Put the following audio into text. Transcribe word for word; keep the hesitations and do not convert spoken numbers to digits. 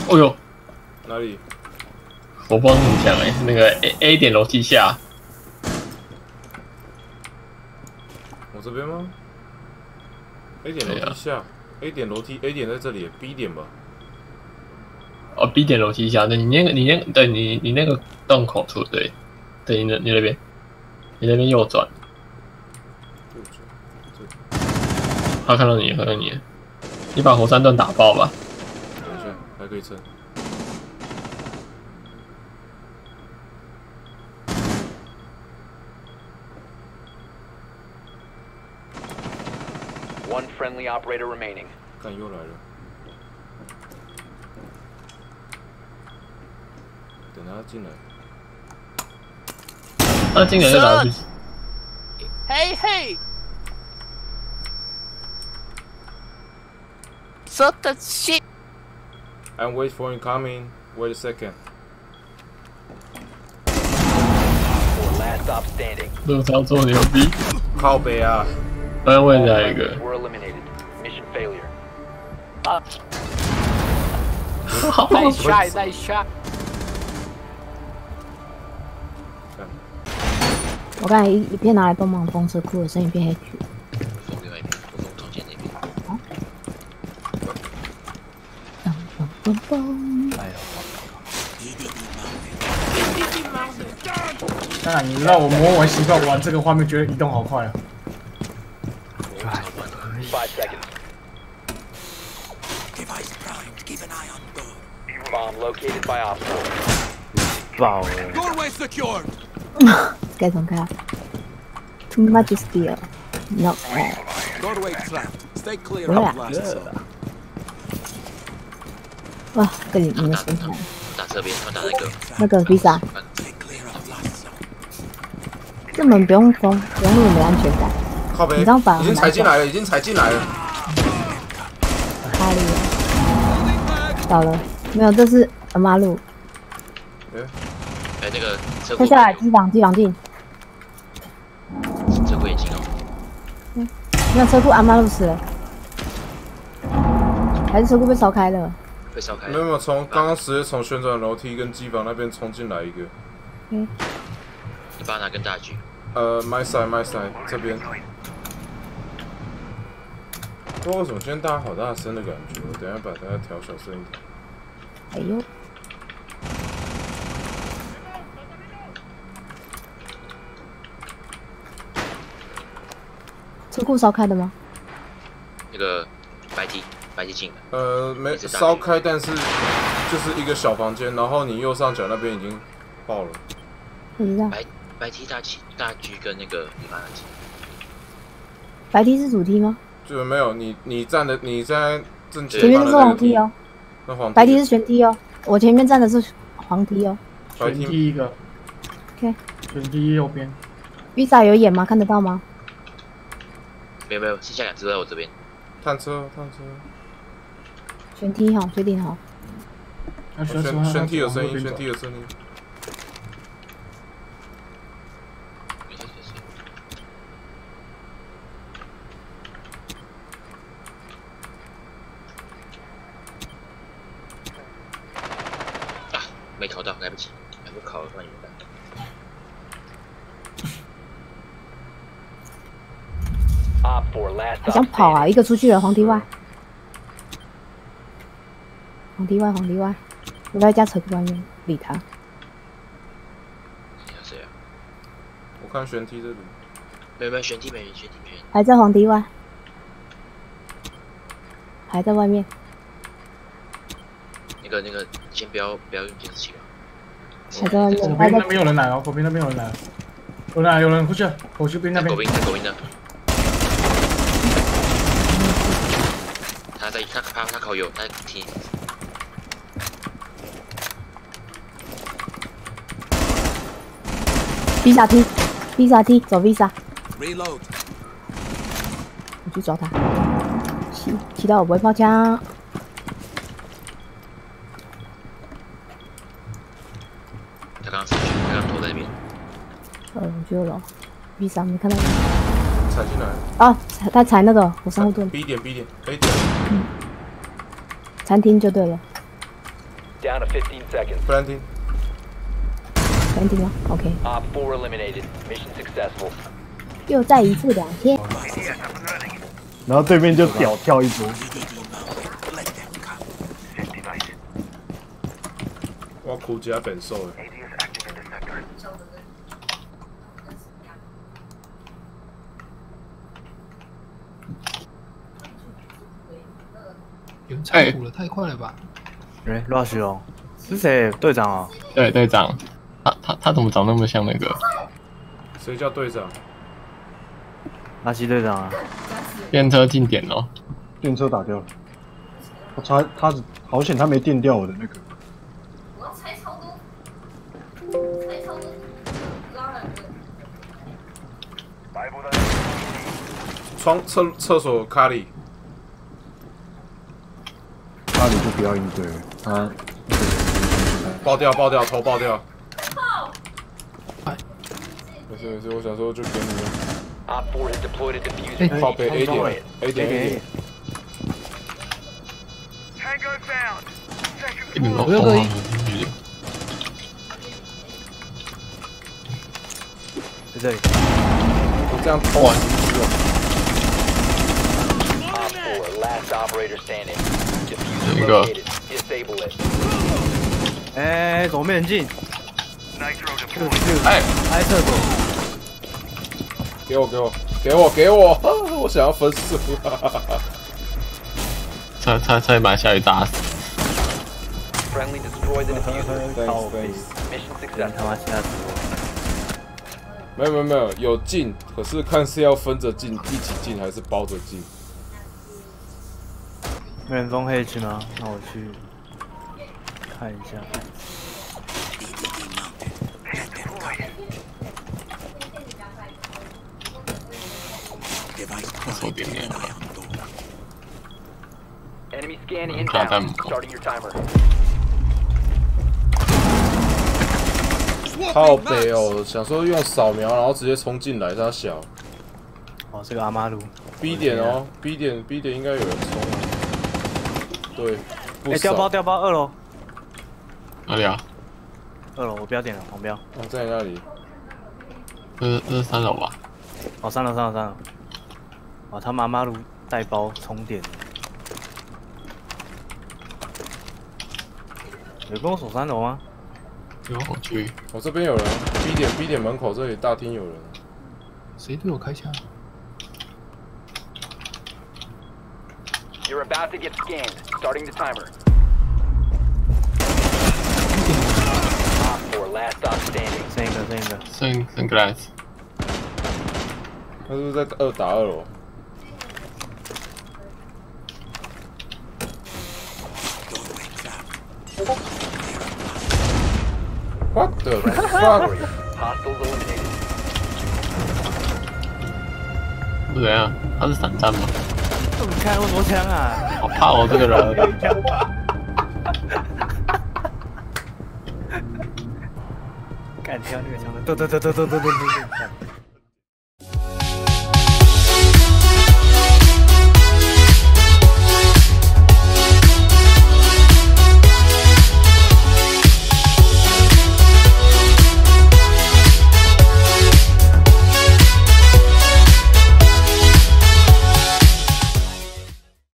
哦呦， 哪里？ 我不知道怎么讲哎，那个 A A 点楼梯下。 我这边吗 ？A 点楼梯下 ，A 点楼梯 ，A 点在这里 ，B 点吧。 哦 ，B 点楼梯下，对，你那个，你那个，对你你那个洞口处，对，对，你那你那边，你那边右转。 右转。 他看到你，看到你，你把火山盾打爆吧。 等一下，还可以撑。 One friendly operator remaining. 看又来了，等他进来。 他进来就打去。 Hey hey. Shut the shit. I'm wait for him coming. Wait a second. Four last stop standing. 这操作牛逼！ 靠北啊！ 再问下一个。 Were eliminated. Mission failure. Nice shot, nice shot. 我刚才一一片拿来帮忙风车库的声音变黑曲。 风另外一边，风中间那边。 噔噔噔噔。 哎呦， 当然，你让我魔玩习惯玩这个画面，觉得移动好快啊。 Five seconds. Device primed. Keep an eye on door. Bomb located by Op four. 爆了！ Doorway secured. 该重开。Too much steel. No. Doorway trapped. Stay clear Yeah. of blast zone. 哇，跟你你们分开。 打这边，他打那个。 那个 Visa， Stay clear of blast zone. 这门不用封，不用那么没安全感。 靠北， 你这样反而已经踩进来了，已经踩进来了。 哈利倒了，没有，这是阿妈路。 哎， 哎，那个车库。 跳下来，机房机房进。 车库眼睛哦。 嗯，没有车库阿妈路死了，还是车库被烧开了？ 被烧开。 没有没有，从刚刚直接从旋转楼梯跟机房那边冲进来一个。 嗯。 你帮他拿根大狙。 呃 ，my side my side 这边。 不知道为什么今天大家好大声的感觉，我等一下把大家调小声一点。 哎呦！车库烧开的吗？ 那个白 T 白 T 进的。 呃，没烧开，但是就是一个小房间，然后你右上角那边已经爆了。 不知道。 白白 T 大气大狙跟那个你把它击。 白 T 是主梯吗？ 就没有你，你站的你在正前前面是黄梯哦， 那黄白 T 是旋梯哦，我前面站的是黄梯哦。 旋梯一个 ，OK。 旋梯右边。 Visa 有眼吗？看得到吗？ 没有没有，剩下两只都在我这边。 探车探车。 旋梯哈，确定好。 旋旋梯有声音，旋梯有声音。 没烤到，来不及，来不烤了，换你们干。 好想跑啊！一个出去了，皇帝外，皇帝外，皇帝外，我在家车库外面理他。 谁啊？ 我看旋梯这里。 没有没有旋梯没旋梯没。 还在皇帝外，还在外面。 那个那个，先不要不要用监视器了。 还在外面。 左边那边有人来哦，左边那边有人来，有人来，有人过去，狗去边那边。 狗兵，狗兵的。他在他他他烤油，他踢。 Visa T Visa T 走 Visa。 Reload。 我去找他。骑骑到我不会抛枪。 他刚刚上去，他刚刚躲在那边。 呃，我觉得了 ，Visa 没看到。 踩进来。 啊，他踩那个火山后盾。 B 点 B 点 A 点。 嗯。餐厅就对了。 down to fifteen seconds. 不然听， 安定了 ，OK， Op four eliminated. Mission successful. 又再一次两天， 然后对面就屌跳一波。 我苦加本兽诶。 有人拆谱了，太快了吧！ 哎，Rush 哦，是谁？队长哦。 对，队长，他他他怎么长那么像那个？ 谁叫队长？ 拉西队长啊。 电车进点哦。 电车打掉了。我查他好险，他没电掉我的那个。 我要拆超多，拆超多，拉了。 窗厕厕所卡里。 那你就不要应对了，他爆掉爆掉头爆掉。没事没事，我想说就给你们。 Op four has deployed a diffuser. 靠北 A 点 A 点 A 点。 一点都疯狂。 在这里。 我这样偷完。 Op four, last operator standing. 一个。 Disable it. 哎，怎么没人进？ 哎， 开厕所。 给我给我给我给我！我想要分数。 差差差点把下雨打死。 Friendly destroy the diffuser. Thanks thanks. Mission 他妈 successful. 吓死我！ 没有没有没有，有进，可是看是要分着进，一起进还是包着进。 没人封黑区吗？那我去看一下。 手点点。 Enemy scan inbound. Starting your timer. 靠北哦，想说用扫描，然后直接冲进来，他小。 哦，这个阿妈路。 B 点哦 ，B 点 B 点应该有人冲。对。 哎，掉包掉包，二楼。 哪里啊？ 二楼，我标点了，黄标。 哦，在那里。 这这是三楼吧？ 哦，三楼三楼三楼。哦，他妈妈路带包充电。有跟我守三楼吗？ 有，我去。 我这边有人 ，B 点 B 点门口这里大厅有人。 谁对我开枪 You're about to get scanned. Starting the timer. Op four, last stop standing. 剩一个，剩一个。 剩剩个来。 他是不是在二打二楼？ What the fuck？ Hostiles eliminated. 是怎样？他是散弹吗？ 你看那么多枪啊！ 好怕我这个人。 干跳那个枪的，噔噔噔噔噔噔噔噔。